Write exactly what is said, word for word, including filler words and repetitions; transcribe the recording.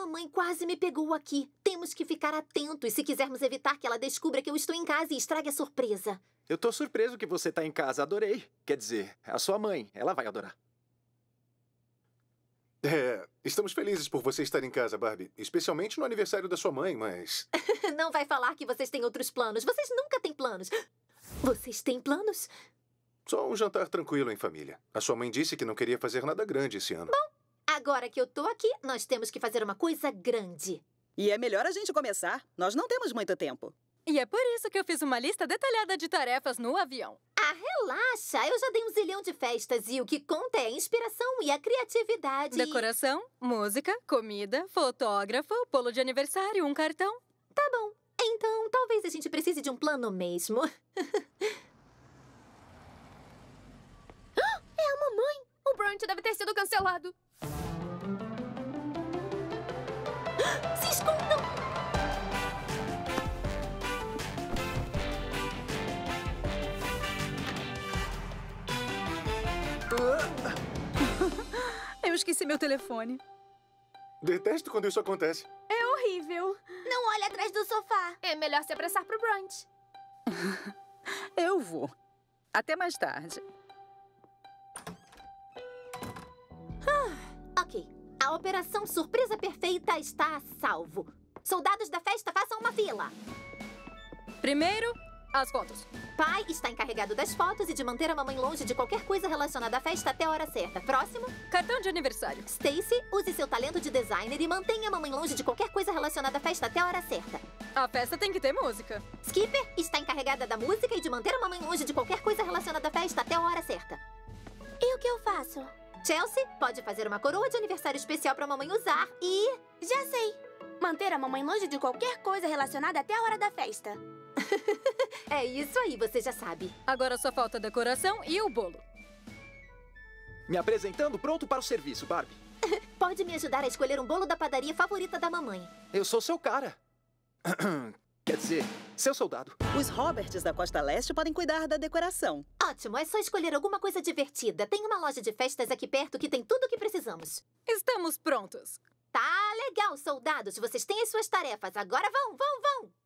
mamãe quase me pegou aqui. Temos que ficar atentos se quisermos evitar que ela descubra que eu estou em casa e estrague a surpresa. Eu tô surpreso que você tá em casa. Adorei. Quer dizer, a sua mãe. Ela vai adorar. É, estamos felizes por você estar em casa, Barbie. Especialmente no aniversário da sua mãe, mas... Não vai falar que vocês têm outros planos. Vocês nunca têm planos. Vocês têm planos? Só um jantar tranquilo em família. A sua mãe disse que não queria fazer nada grande esse ano. Bom, agora que eu tô aqui, nós temos que fazer uma coisa grande. E é melhor a gente começar. Nós não temos muito tempo. E é por isso que eu fiz uma lista detalhada de tarefas no avião. Ah, relaxa! Eu já dei um zilhão de festas e o que conta é a inspiração e a criatividade. Decoração, música, comida, fotógrafo, bolo de aniversário, um cartão. Tá bom. Então, talvez a gente precise de um plano mesmo. É a mamãe! O brunch deve ter sido cancelado. Se escondam! Eu esqueci meu telefone. Detesto quando isso acontece. É horrível. Não olhe atrás do sofá. É melhor se apressar pro brunch. Eu vou. Até mais tarde. Ok. A Operação Surpresa Perfeita está a salvo. Soldados da festa, façam uma fila. Primeiro, as fotos. Pai está encarregado das fotos e de manter a mamãe longe de qualquer coisa relacionada à festa até a hora certa. Próximo. Cartão de aniversário. Stacy, use seu talento de designer e mantenha a mamãe longe de qualquer coisa relacionada à festa até a hora certa. A festa tem que ter música. Skipper está encarregada da música e de manter a mamãe longe de qualquer coisa relacionada à festa até a hora certa. E o que eu faço? Chelsea pode fazer uma coroa de aniversário especial para a mamãe usar e... Já sei. Manter a mamãe longe de qualquer coisa relacionada até a hora da festa. É isso aí, você já sabe. Agora só falta a decoração e o bolo. Me apresentando, pronto para o serviço, Barbie. Pode me ajudar a escolher um bolo da padaria favorita da mamãe. Eu sou seu cara. Quer dizer, seu soldado. Os Roberts da Costa Leste podem cuidar da decoração. Ótimo, é só escolher alguma coisa divertida. Tem uma loja de festas aqui perto que tem tudo o que precisamos. Estamos prontos. Tá legal, soldados. Vocês têm as suas tarefas. Agora vão, vão, vão!